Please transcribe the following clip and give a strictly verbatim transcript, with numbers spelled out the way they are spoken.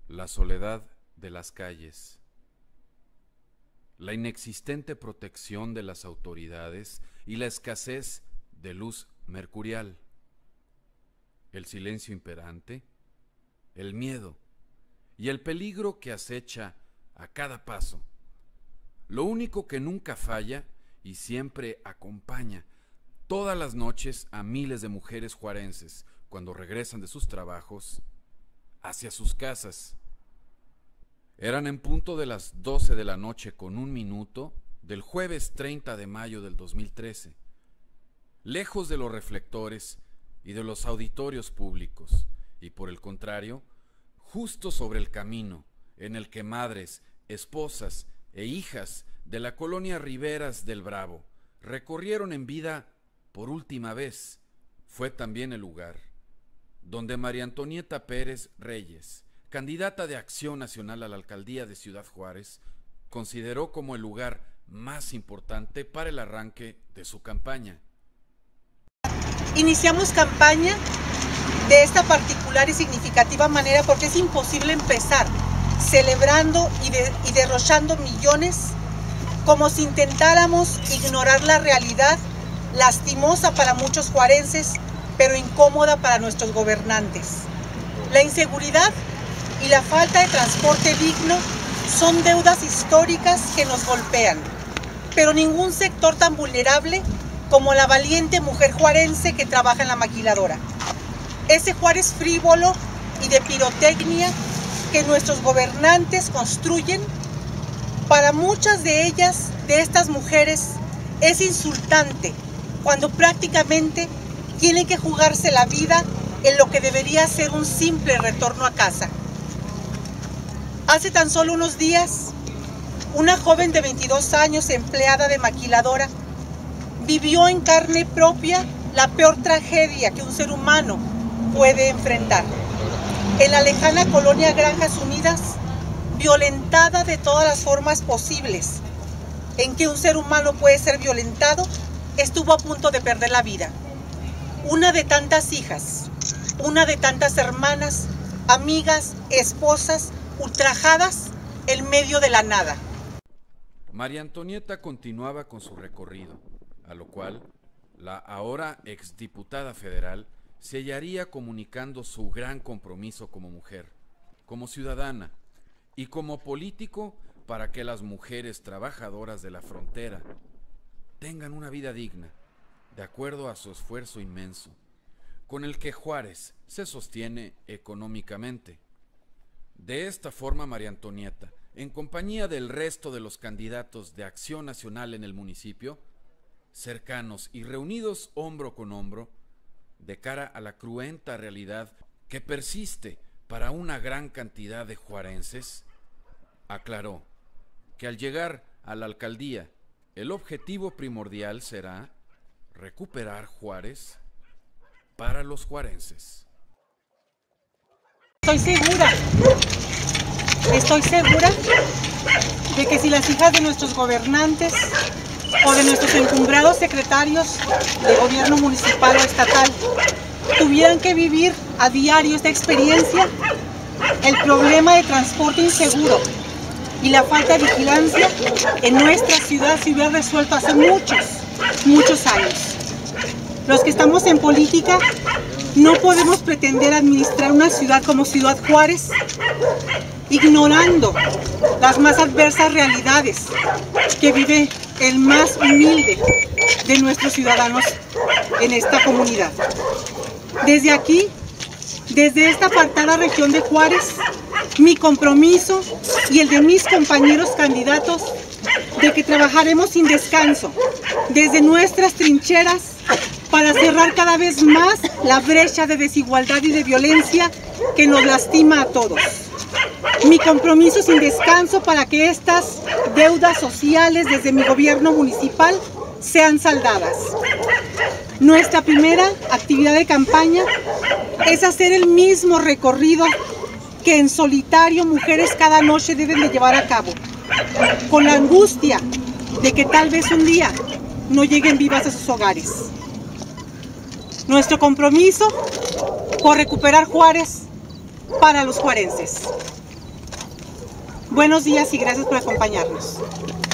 La soledad de las calles, la inexistente protección de las autoridades y la escasez de luz mercurial, el silencio imperante, el miedo y el peligro que acecha a cada paso. Lo único que nunca falla y siempre acompaña todas las noches a miles de mujeres juarenses cuando regresan de sus trabajos hacia sus casas. Eran en punto de las doce de la noche con un minuto del jueves treinta de mayo del dos mil trece, lejos de los reflectores y de los auditorios públicos, y por el contrario, justo sobre el camino en el que madres, esposas e hijas de la colonia Riberas del Bravo recorrieron en vida por última vez. Fue también el lugar donde María Antonieta Pérez Reyes, candidata de Acción Nacional a la alcaldía de Ciudad Juárez, consideró como el lugar más importante para el arranque de su campaña. Iniciamos campaña de esta particular y significativa manera porque es imposible empezar celebrando y, de, y derrochando millones como si intentáramos ignorar la realidad lastimosa para muchos juarenses, pero incómoda para nuestros gobernantes. La inseguridad y la falta de transporte digno son deudas históricas que nos golpean, pero ningún sector tan vulnerable como la valiente mujer juarense que trabaja en la maquiladora. Ese Juárez frívolo y de pirotecnia que nuestros gobernantes construyen, para muchas de ellas, de estas mujeres, es insultante cuando prácticamente tienen que jugarse la vida en lo que debería ser un simple retorno a casa. Hace tan solo unos días, una joven de veintidós años, empleada de maquiladora, vivió en carne propia la peor tragedia que un ser humano puede enfrentar. En la lejana colonia Granjas Unidas, violentada de todas las formas posibles en que un ser humano puede ser violentado, estuvo a punto de perder la vida. Una de tantas hijas, una de tantas hermanas, amigas, esposas, ultrajadas en medio de la nada. María Antonieta continuaba con su recorrido, a lo cual la ahora exdiputada federal se hallaría comunicando su gran compromiso como mujer, como ciudadana y como político para que las mujeres trabajadoras de la frontera tengan una vida digna, de acuerdo a su esfuerzo inmenso, con el que Juárez se sostiene económicamente. De esta forma, María Antonieta, en compañía del resto de los candidatos de Acción Nacional en el municipio, cercanos y reunidos hombro con hombro, de cara a la cruenta realidad que persiste para una gran cantidad de juarenses, aclaró que al llegar a la alcaldía, el objetivo primordial será recuperar Juárez para los juarenses. Estoy segura, estoy segura de que si las hijas de nuestros gobernantes o de nuestros encumbrados secretarios de gobierno municipal o estatal tuvieran que vivir a diario esta experiencia, el problema de transporte inseguro y la falta de vigilancia en nuestra ciudad se hubiera resuelto hace muchos, muchos años. Los que estamos en política no podemos pretender administrar una ciudad como Ciudad Juárez ignorando las más adversas realidades que vive el más humilde de nuestros ciudadanos en esta comunidad. Desde aquí, desde esta apartada región de Juárez, mi compromiso y el de mis compañeros candidatos de que trabajaremos sin descanso desde nuestras trincheras para cerrar cada vez más la brecha de desigualdad y de violencia que nos lastima a todos. Mi compromiso sin descanso para que estas deudas sociales desde mi gobierno municipal sean saldadas. Nuestra primera actividad de campaña es hacer el mismo recorrido que en solitario mujeres cada noche deben de llevar a cabo, con la angustia de que tal vez un día no lleguen vivas a sus hogares. Nuestro compromiso por recuperar Juárez para los juarenses. Buenos días y gracias por acompañarnos.